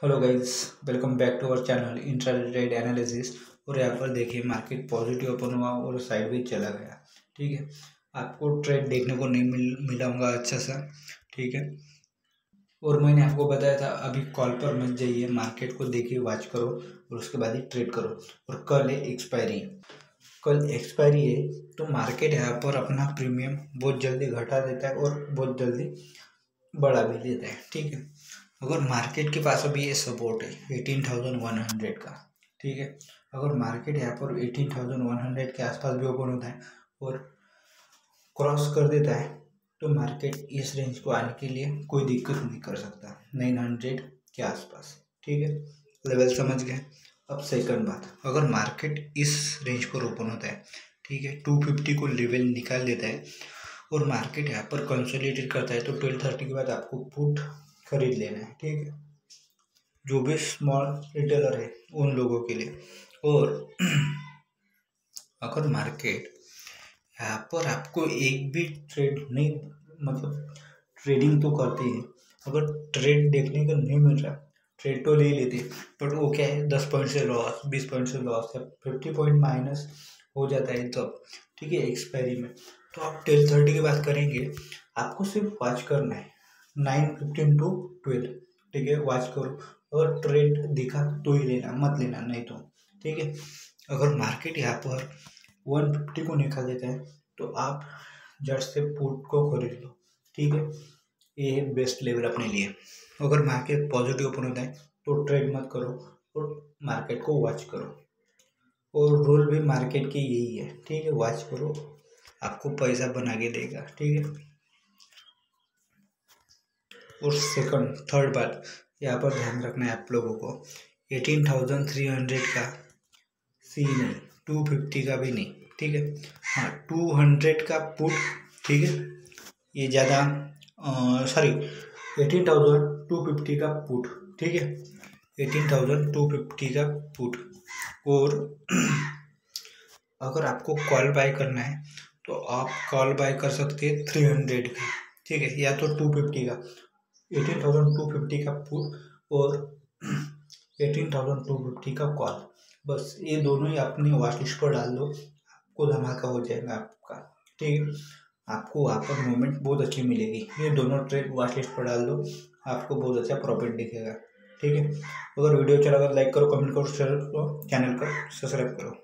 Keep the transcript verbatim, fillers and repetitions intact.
Hello guys, welcome back to our channel intraday analysis. और यहाँ पर देखिए मार्केट पॉजिटिव ओपन हुआ और साइडवेज चला गया। ठीक है, आपको ट्रेड देखने को नहीं मिल मिला होगा अच्छा सा। ठीक है, और मैंने आपको बताया था अभी कॉल पर मत जाइए, मार्केट को देखिए, वॉच करो और उसके बाद ही ट्रेड करो। और कल है एक्सपायरी, कल एक्सपायरी है तो मार्केट यहाँ पर अपना प्रीमियम बहुत जल्दी घटा देता है और बहुत जल्दी बढ़ा भी देता है। ठीक है, अगर मार्केट के पास अभी ये सपोर्ट है एटीन थाउजेंड वन हंड्रेड का। ठीक है, अगर मार्केट यहाँ पर एटीन थाउजेंड वन हंड्रेड के आसपास भी ओपन होता है और क्रॉस कर देता है तो मार्केट इस रेंज को आने के लिए कोई दिक्कत नहीं कर सकता, नाइन हंड्रेड के आसपास। ठीक है, लेवल समझ गए। अब सेकंड बात, अगर मार्केट इस रेंज पर ओपन होता है, ठीक है, टू फिफ्टी को लेवल निकाल देता है और मार्केट यहाँ पर कंसोलिडेट करता है तो ट्वेल्व थर्टी के बाद आपको पुट खरीद लेना है। ठीक है, जो भी स्मॉल रिटेलर है उन लोगों के लिए। और अगर मार्केट यहाँ पर आपको एक भी ट्रेड नहीं, मतलब ट्रेडिंग तो करते हैं, अगर ट्रेड देखने को नहीं मिल रहा, ट्रेड तो ले लेते, बट वो क्या है, दस पॉइंट से लॉस, बीस पॉइंट से लॉस या फिफ्टी पॉइंट माइनस हो जाता है तब। ठीक है, एक्सपायरी में तो आप टेन थर्टी की बात करेंगे, आपको सिर्फ वॉच करना है नाइन फिफ्टीन टू ट्वेल्व। ठीक है, वॉच करो, अगर ट्रेड दिखा तो ही लेना, मत लेना नहीं तो। ठीक है, अगर मार्केट यहाँ पर वन फिफ्टी को निकाल देता है तो आप जट से पुट को खरीद लो। ठीक है, ये है बेस्ट लेवल अपने लिए। अगर मार्केट पॉजिटिव ओपन होता है तो ट्रेड मत करो और मार्केट को वॉच करो। और रूल भी मार्केट की यही है। ठीक है, वॉच करो, आपको पैसा बना के देगा। ठीक है, और सेकंड थर्ड बात यहाँ पर ध्यान रखना है आप लोगों को, एटीन थाउजेंड थ्री हंड्रेड का सी नहीं, टू फिफ्टी का भी नहीं। ठीक है, हाँ, टू हंड्रेड का पुट। ठीक है, ये ज़्यादा sorry eighteen thousand two fifty का पुट। ठीक है, एटीन थाउजेंड टू फिफ्टी का पुट। और अगर आपको कॉल बाय करना है तो आप कॉल बाय कर सकते हैं थ्री हंड्रेड का। ठीक है, या तो टू फिफ्टी का, एटीन थाउजेंड टू फिफ्टी का पुट और एटीन थाउजेंड टू फिफ्टी का कॉल। बस ये दोनों ही अपनी वॉच लिस्ट पर डाल दो, आपको धमाका हो जाएगा आपका। ठीक है, आपको वहाँ पर मूवमेंट बहुत अच्छी मिलेगी। ये दोनों ट्रेड वॉच लिस्ट पर डाल दो, आपको बहुत अच्छा प्रॉफिट दिखेगा। ठीक है, अगर वीडियो अच्छा लगा लाइक करो, कमेंट करो, शेयर करो, चैनल को सब्सक्राइब करो।